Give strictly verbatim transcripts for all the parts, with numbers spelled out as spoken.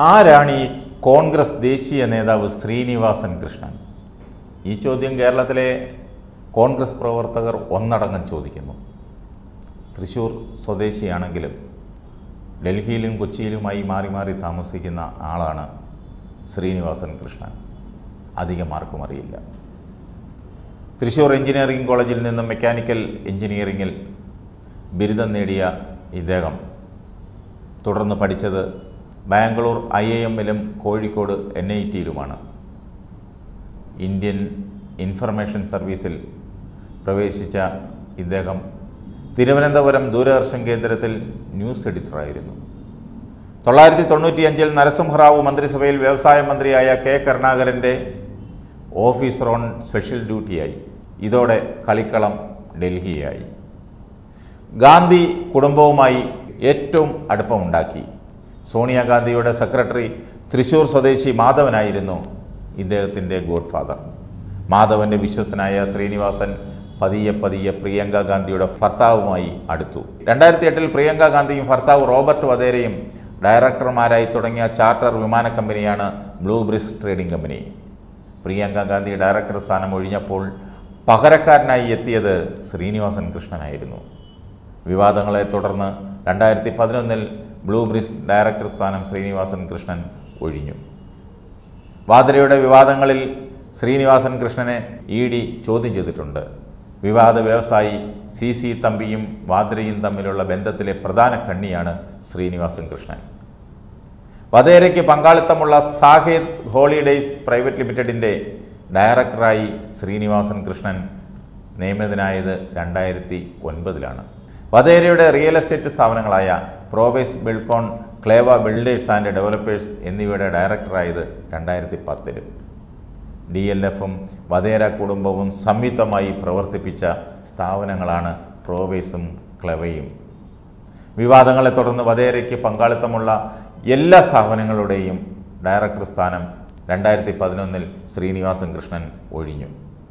ആരാണ് ഈ കോൺഗ്രസ് ദേശീയ നേതാവ് ശ്രീനിവാസൻ കൃഷ്ണൻ? ഈ ചോദ്യം കേരളത്തിലെ കോൺഗ്രസ് പ്രവർത്തകർ ഒന്നടങ്കം ചോദിക്കുന്നു. തൃശ്ശൂർ സ്വദേശിയാണെങ്കിലും ഡൽഹിയിലും കൊച്ചിയിലുമായി മാറി മാറി താമസിക്കുന്ന ആളാണ് ശ്രീനിവാസൻ കൃഷ്ണൻ. അധികം ആർക്കും അറിയില്ല. തൃശ്ശൂർ എഞ്ചിനീയറിംഗ് കോളേജിൽ നിന്നും മെക്കാനിക്കൽ എഞ്ചിനീയറിംഗിൽ ബിരുദം നേടിയ ഇദ്ദേഹം തുടർന്ന് പഠിച്ചത് ബാംഗ്ലൂർ ഐ ഐ എമ്മിലും കോഴിക്കോട് എൻ ഐ ടിയിലുമാണ്. ഇന്ത്യൻ ഇൻഫർമേഷൻ സർവീസിൽ പ്രവേശിച്ച ഇദ്ദേഹം തിരുവനന്തപുരം ദൂരദർശൻ കേന്ദ്രത്തിൽ ന്യൂസ് എഡിറ്ററായിരുന്നു. തൊള്ളായിരത്തി തൊണ്ണൂറ്റിയഞ്ചിൽ നരസിംഹറാവു മന്ത്രിസഭയിൽ വ്യവസായ മന്ത്രിയായ കെ കരുണാകരൻ്റെ ഓഫീസർ ഓൺ സ്പെഷ്യൽ ഡ്യൂട്ടിയായി. ഇതോടെ കളിക്കളം ഡൽഹിയായി. ഗാന്ധി കുടുംബവുമായി ഏറ്റവും അടുപ്പമുണ്ടാക്കി. സോണിയാഗാന്ധിയുടെ സെക്രട്ടറി തൃശ്ശൂർ സ്വദേശി മാധവനായിരുന്നു ഇദ്ദേഹത്തിൻ്റെ ഗോഡ് ഫാദർ. മാധവൻ്റെ വിശ്വസ്തനായ ശ്രീനിവാസൻ പതിയെ പതിയെ പ്രിയങ്ക ഗാന്ധിയുടെ ഭർത്താവുമായി അടുത്തു. രണ്ടായിരത്തി എട്ടിൽ പ്രിയങ്ക ഗാന്ധിയും ഭർത്താവ് റോബർട്ട് വധേരയും ഡയറക്ടർമാരായി തുടങ്ങിയ ചാർട്ടർ വിമാന കമ്പനിയാണ് Blue Breeze Trading Company. Priyanka Gandhi director സ്ഥാനം ഒഴിഞ്ഞപ്പോൾ പകരക്കാരനായി എത്തിയത് ശ്രീനിവാസൻ കൃഷ്ണനായിരുന്നു. വിവാദങ്ങളെ തുടർന്ന് രണ്ടായിരത്തി പതിനൊന്നിൽ ബ്ലൂ ബ്രിസ് ഡയറക്ടർ സ്ഥാനം ശ്രീനിവാസൻ കൃഷ്ണൻ ഒഴിഞ്ഞു. വാദ്രയുടെ വിവാദങ്ങളിൽ ശ്രീനിവാസൻ കൃഷ്ണനെ ഇ ഡി ചോദ്യം ചെയ്തിട്ടുണ്ട്. വിവാദ വ്യവസായി സി സി തമ്പിയും വാദ്രയും തമ്മിലുള്ള ബന്ധത്തിലെ പ്രധാന കണ്ണിയാണ് ശ്രീനിവാസൻ കൃഷ്ണൻ. വധേരയ്ക്ക് പങ്കാളിത്തമുള്ള സാഹേത് ഹോളിഡേയ്സ് പ്രൈവറ്റ് ലിമിറ്റഡിൻ്റെ ഡയറക്ടറായി ശ്രീനിവാസൻ കൃഷ്ണൻ നിയമിതനായത് രണ്ടായിരത്തി ഒൻപതിലാണ്. വധേരയുടെ റിയൽ എസ്റ്റേറ്റ് സ്ഥാപനങ്ങളായ പ്രോവേസ് ബിൽക്കോൺ, ക്ലേവ ബിൽഡേഴ്സ് ആൻഡ് ഡെവലപ്പേഴ്സ് എന്നിവയുടെ ഡയറക്ടറായത് രണ്ടായിരത്തി പത്തിലും. ഡി എൽ എഫും വധേര കുടുംബവും സംയുക്തമായി പ്രവർത്തിപ്പിച്ച സ്ഥാപനങ്ങളാണ് പ്രോവേസും ക്ലെവയും. വിവാദങ്ങളെ തുടർന്ന് വധേരയ്ക്ക് പങ്കാളിത്തമുള്ള എല്ലാ സ്ഥാപനങ്ങളുടെയും ഡയറക്ടർ സ്ഥാനം രണ്ടായിരത്തി പതിനൊന്നിൽ ശ്രീനിവാസൻ കൃഷ്ണൻ ഒഴിഞ്ഞു.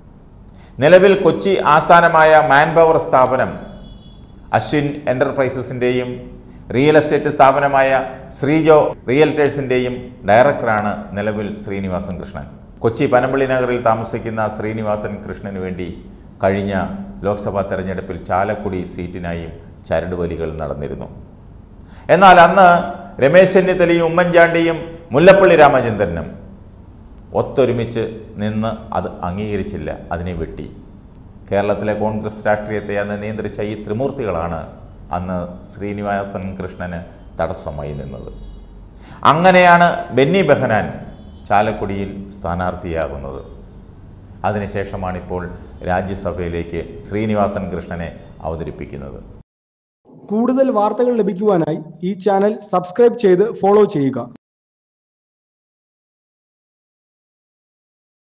നിലവിൽ കൊച്ചി ആസ്ഥാനമായ മാൻപവർ സ്ഥാപനം അശ്വിൻ എൻ്റർപ്രൈസസിൻ്റെയും റിയൽ എസ്റ്റേറ്റ് സ്ഥാപനമായ ശ്രീജോ റിയൽറ്റേഴ്സിൻ്റെയും ഡയറക്ടറാണ് നിലവിൽ ശ്രീനിവാസൻ കൃഷ്ണൻ. കൊച്ചി പനമ്പള്ളി നഗറിൽ താമസിക്കുന്ന ശ്രീനിവാസൻ കൃഷ്ണന് വേണ്ടി കഴിഞ്ഞ ലോക്സഭാ തെരഞ്ഞെടുപ്പിൽ ചാലക്കുടി സീറ്റിനായും ചരടുവലികൾ നടന്നിരുന്നു. എന്നാൽ അന്ന് രമേശ് ചെന്നിത്തലയും ഉമ്മൻചാണ്ടിയും മുല്ലപ്പള്ളി രാമചന്ദ്രനും ഒത്തൊരുമിച്ച് നിന്ന് അത് അംഗീകരിച്ചില്ല, അതിനെ വെട്ടി. കേരളത്തിലെ കോൺഗ്രസ് രാഷ്ട്രീയത്തെ അന്ന് നിയന്ത്രിച്ച ഈ ത്രിമൂർത്തികളാണ് അന്ന് ശ്രീനിവാസൻ കൃഷ്ണന് തടസ്സമായി നിന്നത്. അങ്ങനെയാണ് ബെന്നി ബെഹനാൻ ചാലക്കുടിയിൽ സ്ഥാനാർത്ഥിയാകുന്നത്. അതിനുശേഷമാണിപ്പോൾ രാജ്യസഭയിലേക്ക് ശ്രീനിവാസൻ കൃഷ്ണനെ അവതരിപ്പിക്കുന്നത്. കൂടുതൽ വാർത്തകൾ ലഭിക്കുവാനായി ഈ ചാനൽ സബ്സ്ക്രൈബ് ചെയ്ത് ഫോളോ ചെയ്യുക.